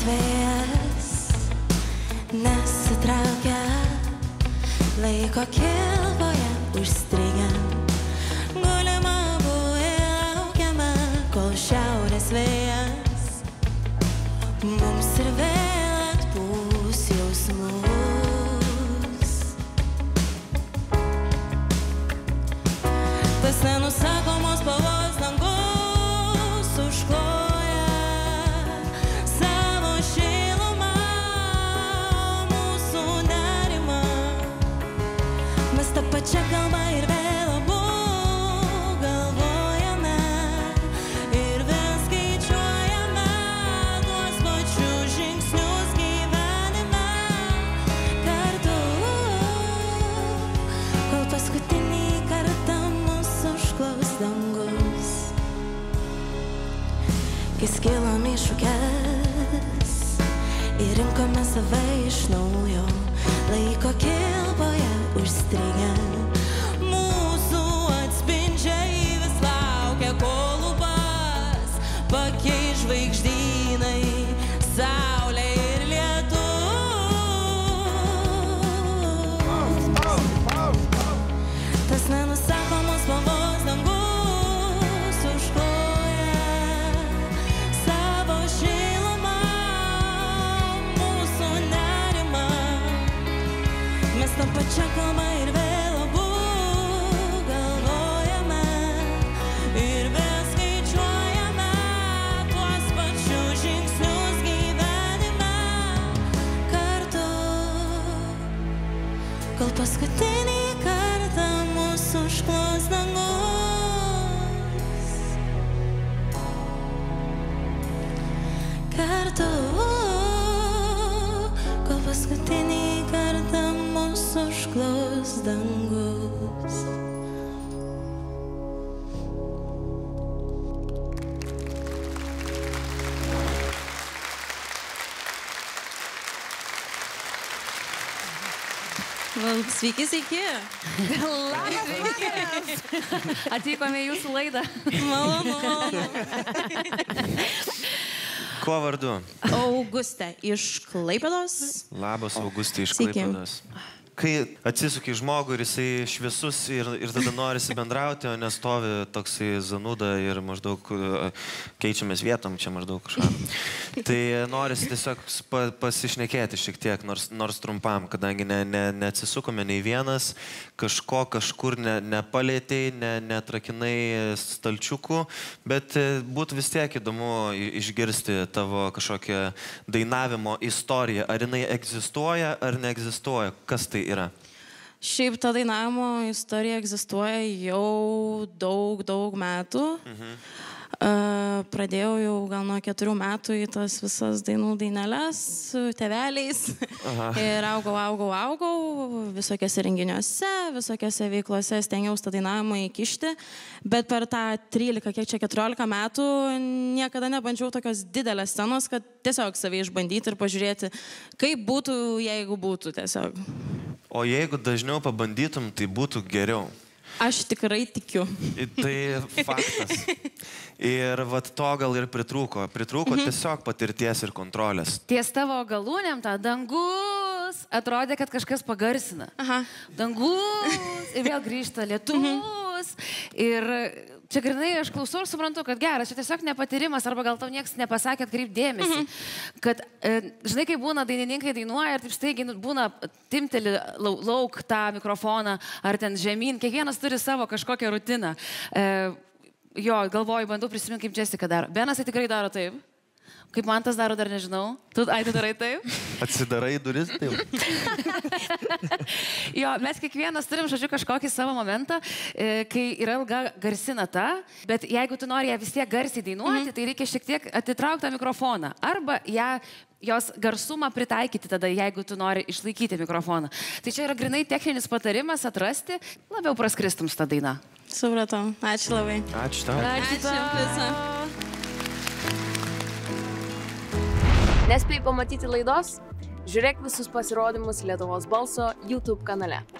vėjas nesitraukia, laiko kilpoje užstrigę. Gulima buvo laukiama, kol šiaurės vėjas mums ir vėl atpūs jausmus. Tas nenusakomos spalvos dangus užkloja savo šilumą mūsų nerimą. Mes tą pačią kalbą ir vėl abu galvojame ir vėl skaičiuojame tuos pačius žingsnius gyvenime kartu, kol paskutinį kartą mus užklaus dangus. Kai skilom iššūkes ir rinkome save iš naujo, laiko kilpoje užstrigę. Mūsų atspindžiai vis laukia, kol lubas pakeis žvaigždynai, saulė ir lietus. Tas nenusakomos spalvos dangus užkloja savo šilumą mūsų nerimą. Mes tą pačią kalbą ir vėl abu galvojame ir vėl skaičiuojame tuos pačius žingsnius gyvenime kartu, kol paskutinį kartą mūsų užklos dangus. Kartu, kol paskutinį kartą mūsų užklos dangus. Sveiki, sveiki. Labas vakaras. Atvykome į jūsų laidą. Malonu. Kuo vardu? Augustė iš Klaipėdos. Labas, Augustė iš Sveiki. Klaipėdos. Kai atsisuki žmogų ir jisai šviesus ir tada norisi bendrauti, o nestovi toksai zanuda ir maždaug keičiamės vietom čia maždaug kažką. Tai norisi tiesiog pasišnekėti šiek tiek, nors trumpam, kadangi neatsisukome nei vienas, kažkur nepalėtei, netrakinai stalčiukų, bet būtų vis tiek įdomu išgirsti tavo kažkokią dainavimo istoriją. Ar jinai egzistuoja, ar neegzistuoja? Kas tai yra? Šiaip ta dainavimo istorija egzistuoja jau daug metų. Pradėjau jau gal nuo 4 metų į tas visas dainų daineles su tėveliais. Ir augau visokiose renginiuose, visokiose veiklose stengiausi tą dainavimą įkišti. Bet per tą 14 metų niekada nebandžiau tokios didelės scenos, kad tiesiog save išbandyti ir pažiūrėti, kaip būtų, jeigu būtų tiesiog. O jeigu dažniau pabandytum, tai būtų geriau. Aš tikrai tikiu. Tai faktas. Ir vat to gal ir pritrūko. Pritrūko tiesiog patirties ir kontrolės. Ties tavo galūnėm tą dangus atrodė, kad kažkas pagarsina. Dangus ir vėl grįžta lietus. Ir čia grinai aš klausau ir suprantu, kad geras, čia tiesiog nepatyrimas, arba gal tau niekas nepasakė atkreip dėmesį. Kad, žinai, kai būna dainininkai dainuoja ir taip staigiai būna timteli lauk tą mikrofoną ar ten žemyn, kiekvienas turi savo kažkokią rutiną. Jo, galvoju, bandau prisiminti, kaip Jessica daro. Benas tai tikrai daro taip. Kaip man tas daro, dar nežinau. Tu darai taip? Atsidarai duris taip. Jo, mes kiekvienas turim, žodžiu, kažkokį savo momentą, kai yra ilga garsi nata, bet jeigu tu nori ją vis tiek garsiai dainuoti, tai reikia šiek tiek atitraukti tą mikrofoną. Arba jos garsumą pritaikyti tada, jeigu tu nori išlaikyti mikrofoną. Tai čia yra grinai techninis patarimas atrasti, labiau praskristum su tą dainą. Supratau. Ačiū labai. Ačiū tau. Ačiū tau. Nespėjai pamatyti laidos? Žiūrėk visus pasirodymus Lietuvos balso YouTube kanale.